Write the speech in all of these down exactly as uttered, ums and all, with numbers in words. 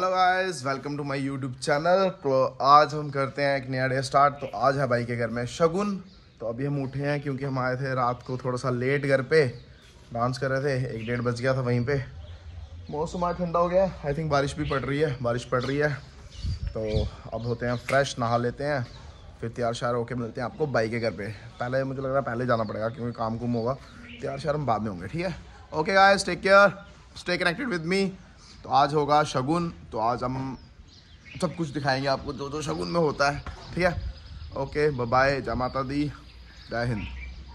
Hello guys, welcome to my YouTube channel. तो आज हम करते हैं एक नया डे स्टार्ट। तो आज है भाई के घर में शगुन। तो अभी हम उठे हैं क्योंकि हम आए थे रात को थोड़ा सा लेट घर पे, डांस कर रहे थे, एक डेढ़ बज गया था वहीं पे। मौसम आज ठंडा हो गया, आई थिंक बारिश भी पड़ रही है, बारिश पड़ रही है। तो अब होते हैं फ्रेश, नहा लेते हैं, फिर तैयार श्यार होके मिलते हैं आपको भाई के घर पे। पहले मुझे लग रहा है पहले जाना पड़ेगा क्योंकि काम कुम होगा, तैयार श्यार हम बाद में होंगे, ठीक है। Okay guys, take care, stay connected with me. तो आज होगा शगुन, तो आज हम सब कुछ दिखाएंगे आपको जो जो शगुन में होता है, ठीक है। ओके, बाय बाय, जय माता दी, जय हिंद।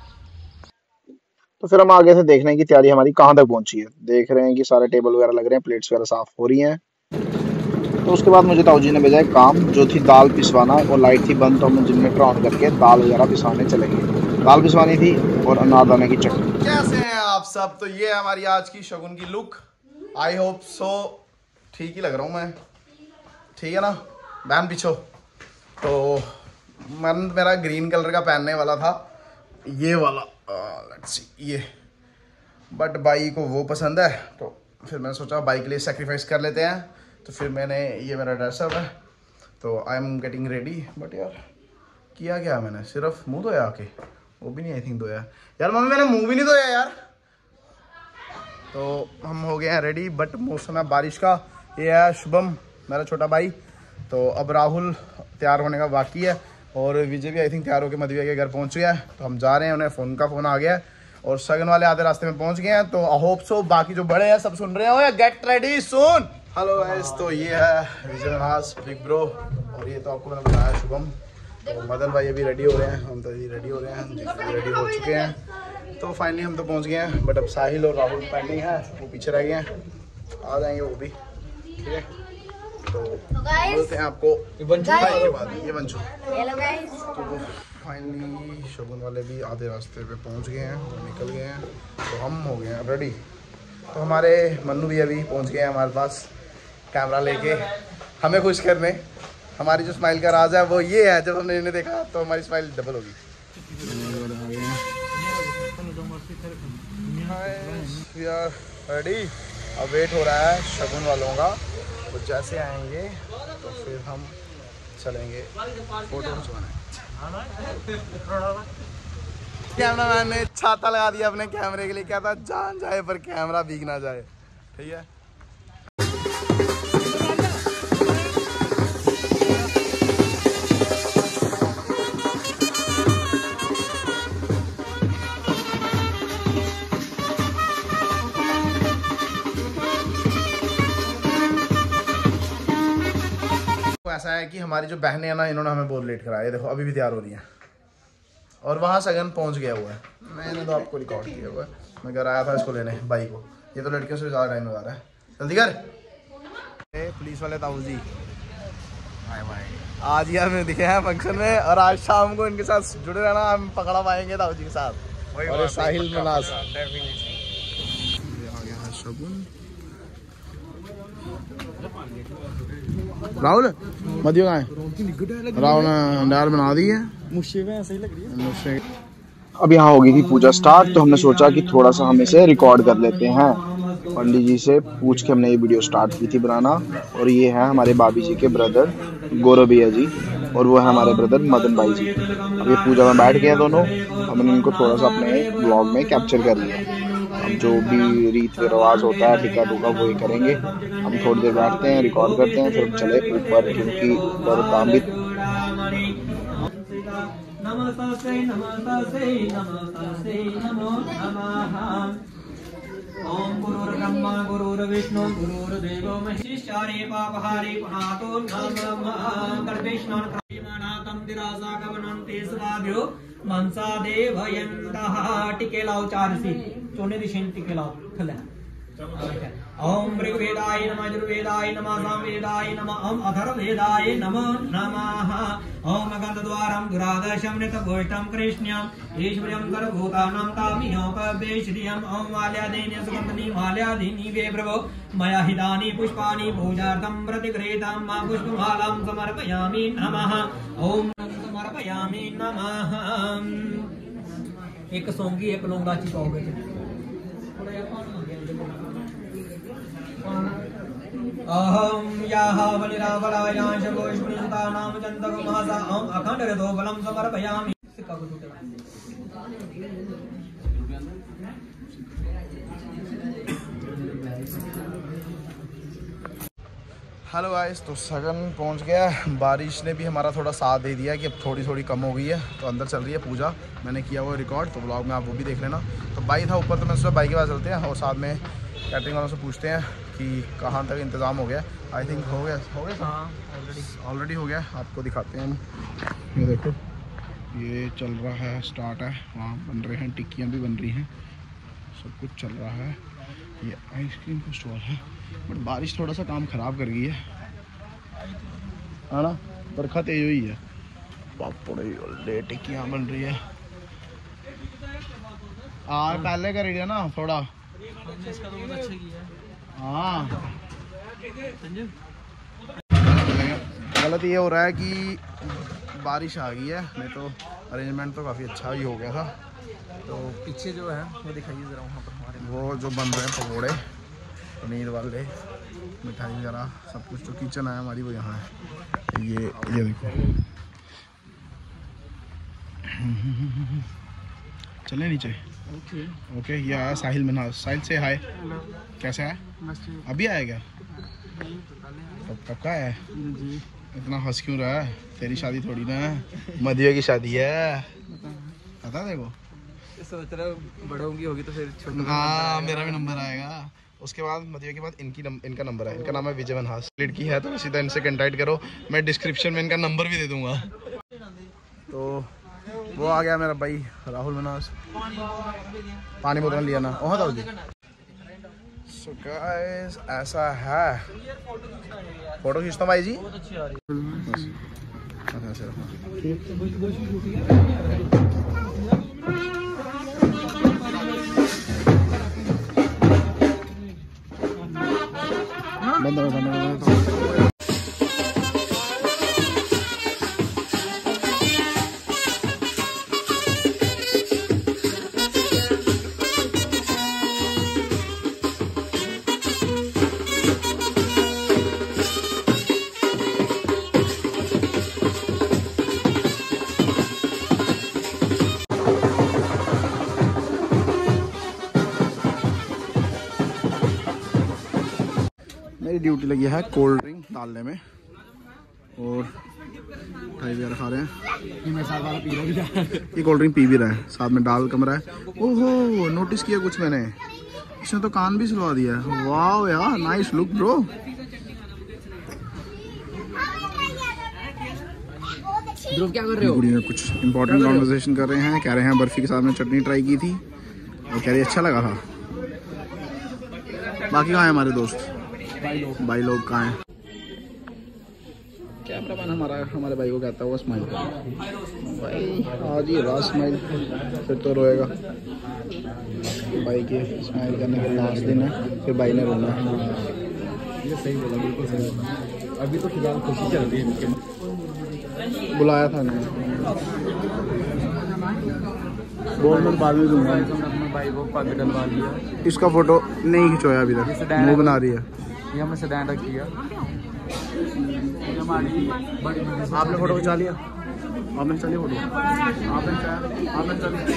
तो फिर हम आगे से देखने की तैयारी हमारी कहाँ तक पहुंची है। देख रहे हैं कि सारे टेबल वगैरह लग रहे हैं, प्लेट्स वगैरह साफ हो रही हैं। तो उसके बाद मुझे ताऊ जी ने भेजा एक काम, जो थी दाल पिसवाना, और लाइट थी बंद, तो हम जनरेटर ऑन करके दाल वगैरह पिसवाने चले गए। दाल पिसवानी थी और अनारदाने की चटनी। कैसे हैं आप सब? तो ये है हमारी आज की शगुन की लुक। आई होप सो ठीक ही लग रहा हूँ मैं, ठीक है ना बहन पीछो। तो मन मेरा ग्रीन कलर का पहनने वाला था, ये वाला, लेट्स सी ये, बट बाई को वो पसंद है, तो फिर मैंने सोचा बाई के लिए सेक्रीफाइस कर लेते हैं। तो फिर मैंने, ये मेरा ड्रेसअप है, तो I am getting ready. But यार किया क्या मैंने, सिर्फ मुंह धोया आके, वो भी नहीं आई थिंक धोया यार। मम्मी मैंने मुंह भी नहीं धोया यार। तो हम हो गए हैं रेडी, बट मौसम है बारिश का। ये है शुभम, मेरा छोटा भाई। तो अब राहुल तैयार होने का बाकी है, और विजय भी आई थिंक तैयार होकर मधुया के घर पहुंच गया है। तो हम जा रहे हैं, उन्हें फ़ोन का फ़ोन आ गया है, और सगन वाले आधे रास्ते में पहुंच गए हैं। तो आई होप सो बाकी जो बड़े हैं सब सुन रहे हो, get ready soon. Hello guys, तो ये है विजय मनहास, बिग ब्रो, और ये तो आपको मैंने बताया शुभम। तो मदन भाई अभी रेडी हो रहे हैं, हम तो अभी रेडी हो रहे हैं, हम रेडी हो चुके हैं। तो फाइनली हम तो पहुंच गए हैं, बट अब साहिल और राहुल पेंडिंग है, वो पीछे रह गए हैं, आ जाएंगे वो भी, ठीक है। तो बोलते हैं आपको भाई के बाद, ये वंशु। तो फाइनली शगुन वाले भी आधे रास्ते पे पहुंच गए हैं, वो निकल गए हैं, तो हम हो गए हैं रेडी। तो हमारे मन्नू भी अभी पहुंच गए हैं हमारे पास कैमरा लेके हमें खुश करने। हमारी जो स्माइल का राज है वो ये है, जब हमने इन्हें देखा तो हमारी स्माइल डबल होगी। रेडी, अब वेट हो रहा है शगुन वालों का, तो जैसे आएंगे तो फिर हम चलेंगे फोटो खिंचवाने। कैमरामैन ने छाता लगा दिया अपने कैमरे के लिए, क्या था जान जाए पर कैमरा भीग ना जाए, ठीक है। ऐसा है कि हमारी जो बहनें हैं ना, इन्होंने हमें बहुत लेट कराया। देखो अभी भी तैयार हो रही हैं, और वहाँ सगन पहुँच गया हुआ है। मैंने तो आपको रिकॉर्ड किया हुआ है, मैं घर आया था इसको लेने बाई को। ये तो लड़कियों से ज़्यादा टाइम लगा रहा है, जल्दी कर। पुलिस वाले ताऊ जी बाय बाय, आज ही हमें दिखे हैं फंक्शन में, और आज शाम को इनके साथ जुड़े रहना, हम पकड़ा पाएंगे ताऊ जी के साथ। और साहिल मनास आ गया है शगुन। राहुल मध्य कहाँ है? राहुल ने डाल बना दी है, मुझे ऐसे ही लग रही है मुझे। अब यहाँ हो गई थी पूजा स्टार्ट, तो हमने सोचा कि थोड़ा सा हम इसे रिकॉर्ड कर लेते हैं। पंडित जी से पूछ के हमने ये वीडियो स्टार्ट की थी बनाना। और ये है हमारे भाभी जी के ब्रदर गौरव भैया जी, और वो है हमारे ब्रदर मदन भाई जी। अब ये पूजा में बैठ गए दोनों, हमने इनको थोड़ा सा अपने ब्लॉग में कैप्चर कर लिया। अब जो भी रीत रिवाज होता है, टिका टुका, वही करेंगे। हम थोड़ी देर बैठते हैं, रिकॉर्ड करते हैं, फिर चले ऊपर, क्योंकि ऊपर काम भी। नमस्ते नमस्ते नमस्ते नमो नमः। ओम गुरुर्ब्रह्मा गुरुर्विष्णु गुरुर्देवो महेश्वरी पापहारी पुनातो नमः। गर्भेष्णान क्रयमानातं दिरासा गमनन्ते स्वाभ्यो मनसा देवयन्तः। टिके लाओ चार सी चोने दिशेन टिके लाओ थले। ओम ऋग्वेदाय नमः, यजुर्वेदाय नमः, सामवेदाय नमः, ओम अथर्ववेदाय नमो नमः। ओम गन्धद्वारं दुरादशं नृतगोष्ठं कृष्ण्यं ईश्वर्यं सर्वभूतानां तामियोपवेश्रियम्। ओम माल्यादीनि सुगन्धनि माल्यादीनि वे प्रभो मया हितानि पुष्पाणि पूजार्थं प्रतिगृहीतं मा पुष्पमालां समर्पयामि नमः। ओम समर्पयामि नमः। एक सौंगी एक लौंगाची पाओगे। अहम याः बलिरावलायां शगोष्णुता नाम चंदक महासा अहम अखंड रथो बलम समर्पयामि। हेलो गाइस, तो सगन पहुंच गया। बारिश ने भी हमारा थोड़ा साथ दे दिया कि अब थोड़ी थोड़ी कम हो गई है, तो अंदर चल रही है पूजा। मैंने किया हुआ रिकॉर्ड, तो ब्लॉग में आप वो भी देख लेना। तो बाइक था ऊपर, तो मैं उससे बाइक के पास चलते हैं और साथ में कैटरिंग वालों से पूछते हैं कि कहाँ तक इंतज़ाम हो गया। आई थिंक हो गया हो गया हाँ ऑलरेडी ऑलरेडी हो गया। आपको दिखाते हैं हम। ये देखो, ये चल रहा है, स्टार्ट है। वहाँ बन रहे हैं, टिक्कियाँ भी बन रही हैं, सब कुछ चल रहा है। ये आइसक्रीम का स्टॉल है, बट बारिश थोड़ा सा काम ख़राब कर गई है है ना। बरखा तेज हुई है। पापड़ टिक्कियाँ बन रही है। हाँ पहले कर रही है ना थोड़ा। हाँ गलत ये हो रहा है कि बारिश आ गई है, नहीं तो अरेंजमेंट तो काफ़ी अच्छा ही हो गया था। तो पीछे जो है वो दिखाइए जरा, वहाँ पर हमारे वो जो बन रहे हैं पकौड़े, पनीर वाले, मिठाई वगैरह सब कुछ। जो किचन है हमारी वो यहाँ है। ये ये देखो, चले नीचे। Okay okay. ये आया साहिल मिनहास। साहिल से हाय, कैसा है? अभी आया क्या? कब कब का है? इतना हंस क्यों रहा है? तेरी शादी थोड़ी ना है, मदिया की शादी है, पता देखो। सोच रहा बड़ों की होगी तो फिर छोटा। हाँ मेरा भी नंबर आएगा। उसके बाद मदिया के बाद इनकी नम, इनका नंबर है। इनका नाम है विजय मनहास। लड़की है तो सीधा इनसे कंटेक्ट करो। मैं डिस्क्रिप्शन में इनका नंबर भी दे दूंगा। तो वो आ गया मेरा भाई राहुल मनहास। पानी बोतल लिया ना। ओह दाऊ जी। सो गाइस ऐसा है। फोटो खींचता भाई जी। बंद बंद बंद। मेरी ड्यूटी लगी है कोल्ड ड्रिंक डालने में और मिठाई वगैरह खा रहे हैं। ये मेरे साथ वाला पी रहा है। ये कोल्ड ड्रिंक पी भी रहा है, साथ में दाल कमरा है। ओहो नोटिस किया कुछ मैंने, इसने तो कान भी सिलवा दिया है। वाह यार, नाइस लुक ब्रो। क्या कर रहे हो? में कुछ इंपॉर्टेंट कॉन्वर्सेशन कर रहे हैं। कह रहे हैं बर्फी के साथ में चटनी ट्राई की थी और कह रही अच्छा लगा था। बाकी कहाँ है हमारे दोस्त? भाई लोग कहाँ हैं? कैमरा मैन हमारा हमारे भाई को कहता हुआ स्माइल कर भाई। आज ही रात स्माइल, फिर तो रोएगा। भाई के स्माइल करने के लास्ट दिन है, फिर भाई ने रोना। ये सही बोला, बिल्कुल सही बोला। अभी तो फिलहाल खुशी चल रही है। बुलाया था नहीं, बोल मैं बाद में दूंगा। अपने भाई को पग डलवा लिया। इसका फोटो नहीं खिंचवाया अभी तक, मुंह बना रही है। ये हमने सदैन रख किया। आपने फोटो खिंचा लिया? आपने खिंचा लिया फोटो? आपने खिंचाया? आपने खिंचा लिया?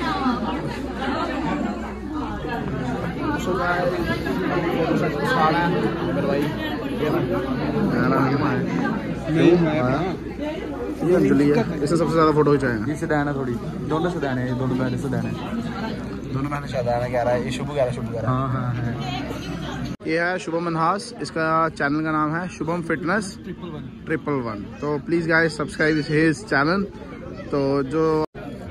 मेरे भाई ये अंजलि है, इससे सबसे ज्यादा फोटो खिंचाया। ये सदैन है थोड़ी, दोनों सदैन है, दोनों बहने सदैन है। दोनों बहने सदैन है कह रहा है। ये शुभ कह रहा है, शुभ कह रहा है। हाँ हाँ है। ये है शुभम मनहास, इसका चैनल का नाम है Shubham fitness triple one triple one. तो please guys subscribe his channel. तो जो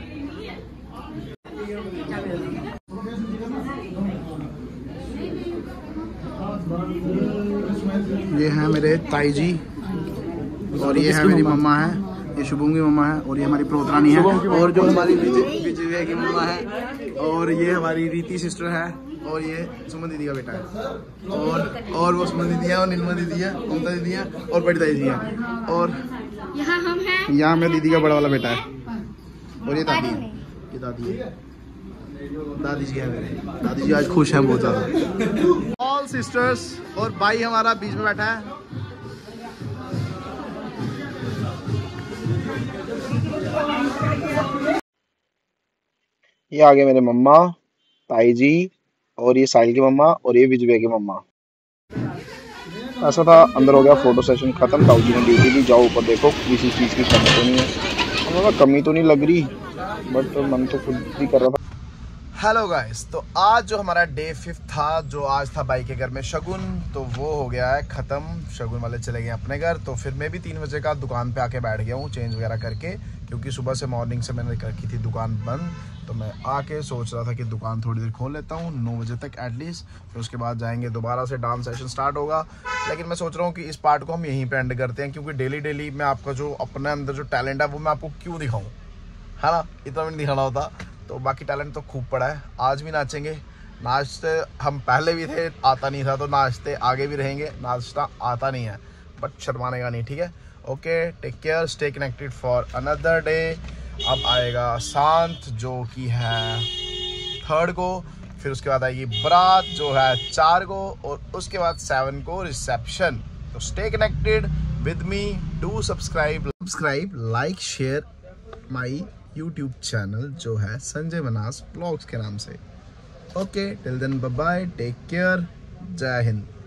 ये है मेरे ताई जी और ये है मेरी मम्मा है, ये शुभम की मम्मा है और ये हमारी प्रोतरानी है और जो हमारी विजय की मम्मा है और ये हमारी रीति सिस्टर है और ये सुमन दीदी का बेटा है और और वो सुमन दीदी है और नीलमा दीदी है, ममता दीदी है और बड़ी ताई जी है और यहाँ हम हैं। यहाँ मेरे दीदी का बड़ा वाला बेटा है और ये दादी है, ये दादी है। दादी जी है मेरे, दादी जी आज खुश हैं बहुत ज़्यादा। ऑल सिस्टर्स और भाई हमारा बीच में बैठा है। ये आगे मेरे मम्मा, ताई जी, और ये साहिल की मम्मा, और ये विजय की मम्मा। ऐसा था, अंदर हो गया फोटो सेशन खत्म। ताऊ जी ने ड्यूटी दी, जाओ ऊपर देखो किसी चीज़ की कमी तो नहीं है। हमें कमी तो नहीं लग रही, बट मन तो खुद भी कर रहा था। हेलो गाइस, तो आज जो हमारा डे फिफ्थ था, जो आज था भाई के घर में शगुन, तो वो हो गया है ख़त्म। शगुन वाले चले गए अपने घर। तो फिर मैं भी तीन बजे का दुकान पे आके बैठ गया हूँ चेंज वगैरह करके, क्योंकि सुबह से मॉर्निंग से मैंने रखी थी दुकान बंद। तो मैं आके सोच रहा था कि दुकान थोड़ी देर खोल लेता हूँ नौ बजे तक एटलीस्ट, फिर उसके बाद जाएंगे दोबारा से डांस सेशन स्टार्ट होगा। लेकिन मैं सोच रहा हूँ कि इस पार्ट को हम यहीं पे एंड करते हैं, क्योंकि डेली डेली मैं आपका जो अपने अंदर जो टैलेंट है वो मैं आपको क्यों दिखाऊँ, है ना। इतना भी नहीं दिखाना होता। तो बाकी टैलेंट तो खूब पड़ा है। आज भी नाचेंगे, नाचते हम पहले भी थे, आता नहीं था, तो नाचते आगे भी रहेंगे। नाचना आता नहीं है बट शर्माने का नहीं, ठीक है। Okay, take care, stay connected for another day. अब आएगा शांत जो कि है थर्ड को, फिर उसके बाद आएगी बारात जो है चार को, और उसके बाद सेवन को रिसेप्शन। तो stay connected with me, do subscribe subscribe like share my YouTube channel जो है संजय मनास ब्लॉग्स के नाम से। Okay, till then bye bye, take care, जय हिंद।